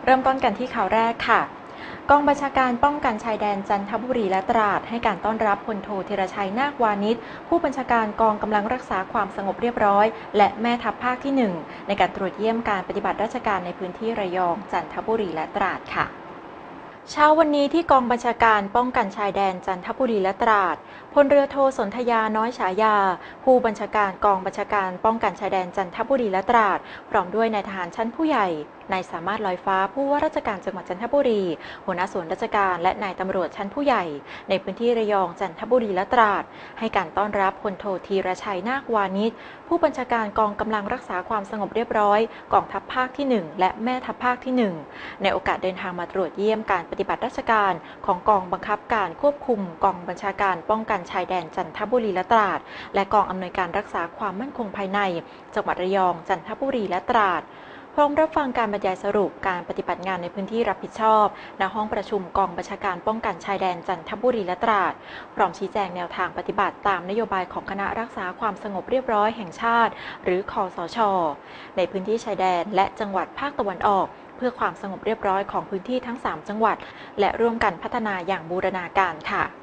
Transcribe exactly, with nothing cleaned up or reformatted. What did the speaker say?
เริ่มต้นกันที่ข่าวแรกค่ะกองบัญชาการป้องกันชายแดนจันทบุรีและตราดให้การต้อนรับพลโทธีรชัยนาควานิชผู้บัญชาการกองกำลังรักษาความสงบเรียบร้อยและแม่ทัพภาคที่หนึ่งในการตรวจเยี่ยมการปฏิบัติราชการในพื้นที่ระยองจันทบุรีและตราดค่ะเช้าวันนี้ที่กองบัญชาการป้องกันชายแดนจันทบุรีและตราดพลเรือโทสนธยาน้อยฉายาผู้บัญชาการกองบัญชาการป้องกันชายแดนจันทบุรีและตราดพร้อมด้วยนายทหารชั้นผู้ใหญ่นายสามารถลอยฟ้าผู้ว่าราชการจังหวัดจันทบุรีหัวหน้าส่วนราชการและนายตำรวจชั้นผู้ใหญ่ในพื้นที่ระยองจันทบุรีและตราดให้การต้อนรับพลโทธีรชัยนาควานิชผู้บัญชาการกองกำลังรักษาความสงบเรียบร้อยกองทัพภาคที่หนึ่งและแม่ทัพภาคที่หนึ่งในโอกาสเดินทางมาตรวจเยี่ยมการปฏิบัติราชการของกองบังคับการควบคุมกองบัญชาการป้องกันชายแดนจันทบุรีและตราดและกองอำนวยการรักษาความมั่นคงภายในจังหวัดระยองจันทบุรีและตราดพร้อมรับฟังการบรรยายสรุปการปฏิบัติงานในพื้นที่รับผิดชอบณห้องประชุมกองบัญชาการป้องกันชายแดนจันทบุรีและตราดพร้อมชี้แจงแนวทางปฏิบัติตามนโยบายของคณะรักษาความสงบเรียบร้อยแห่งชาติหรือคสช.ในพื้นที่ชายแดนและจังหวัดภาคตะวันออกเพื่อความสงบเรียบร้อยของพื้นที่ทั้งสามจังหวัดและร่วมกันพัฒนาอย่างบูรณาการค่ะ